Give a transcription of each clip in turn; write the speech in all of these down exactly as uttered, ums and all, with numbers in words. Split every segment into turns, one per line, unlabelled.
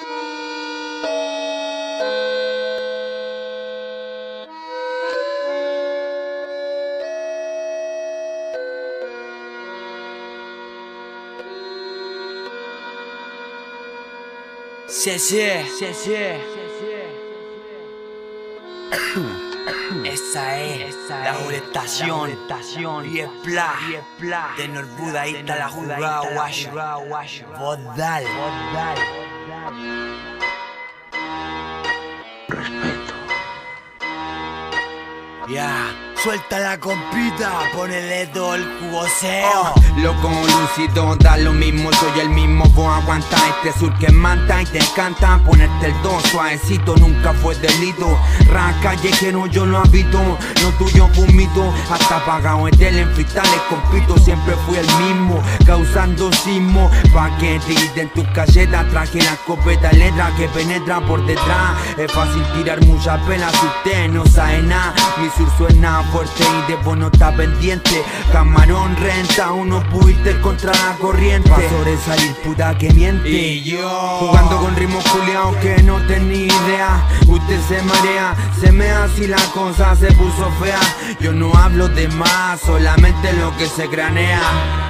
Sí, sí, sí, sí. Esa es la orestación y es pla de Norbudaíta la jugada guayo. Vodal.
Respeto.
Ya, suelta la compita, ponele todo el jugoseo.
Oh, loco, lúcido, da lo mismo, soy el mismo, vos aguanta este sur que manta y te encanta ponerte el dos suavecito, nunca fue delito. Rap callejero yo lo habito, no tuyo fue un mito, hasta pagado en tele, en freestyle compito, siempre fui el mismo, causando sismo, pa' que te griten tus calletas, traje la escopeta letra que penetra por detrás, es fácil tirar muchas pelas si usted no sabe nada, mi sur suena fuerte y de vos no está pendiente, camarón renta, uno pudiste contra la corriente, pa' sobresalir puta que miente, y yo jugando con ritmos culiados que no tenía idea, usted se marea, se me hace la cosa se puso fea, yo no hablo de más, solamente lo que se cranea.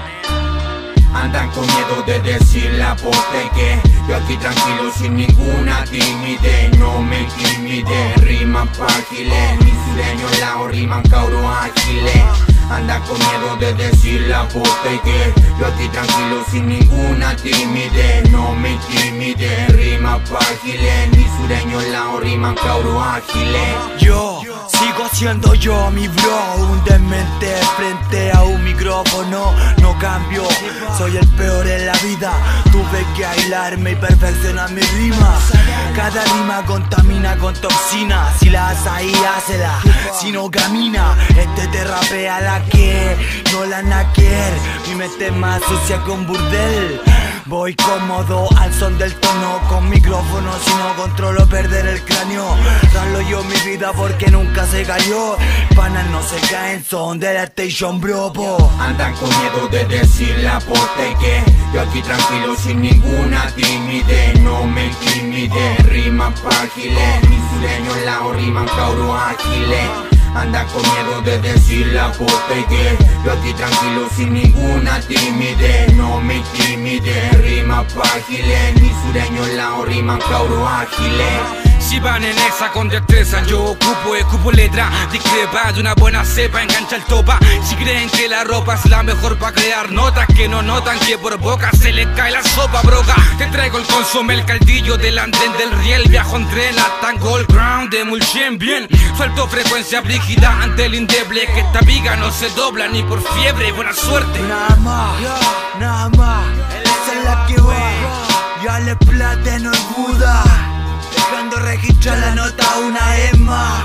Andan con miedo de decir la posta y que yo aquí tranquilo sin ninguna timidez, no me intimide, riman págiles, mis sureños lao riman cabros ágiles. Andan con miedo de decir la posta y que yo aquí tranquilo sin ninguna timidez, no me intimide, riman págiles, mis sureños lao riman cabros ágiles.
Yo sigo siendo yo, mi bro, un demente frente a un micrófono, no cambio, soy el peor en la vida, tuve que aislarme y perfeccionar mis rimas, cada rima contamina con toxina, si la haces ahí, hácela, si no camina, este te rapea la que, no la naquer, mi mente es más sucia que un burdel. Voy cómodo al son del tono, con micrófono si no controlo perder el cráneo. Ralo yo mi vida porque nunca se cayó, panas no se caen, son de la station bro po.
Andan con miedo de decir la posta y que yo aquí tranquilo sin ninguna timidez, no me intimide, riman págiles, mis sureños lao riman cabros ágiles. Andan con miedo de decir la posta y que yo aquí tranquilo sin ninguna timidez, no me intimide, rima págiles, mis sureños lao riman cabros ágiles.
Si van en esa con destreza, yo ocupo, escupo letra, discrepa de una buena cepa, engancha el topa. Si creen que la ropa es la mejor para crear notas, que no notan que por boca se les cae la sopa, broca. Te traigo el consomé, el caldillo del andén del riel, viajo en tren hasta en gold ground de Mulchen bien. Suelto frecuencia brígida ante el indeble, que esta viga no se dobla ni por fiebre, buena suerte.
Nada más, nada más, esa es la que va, ya le plata no el Buda. Dejando registrar la nota una vez más.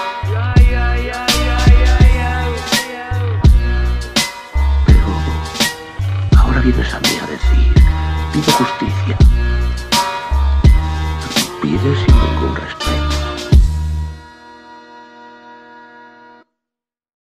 Pero ahora vienes a mí a decir, pido justicia. Pides sin ningún respeto.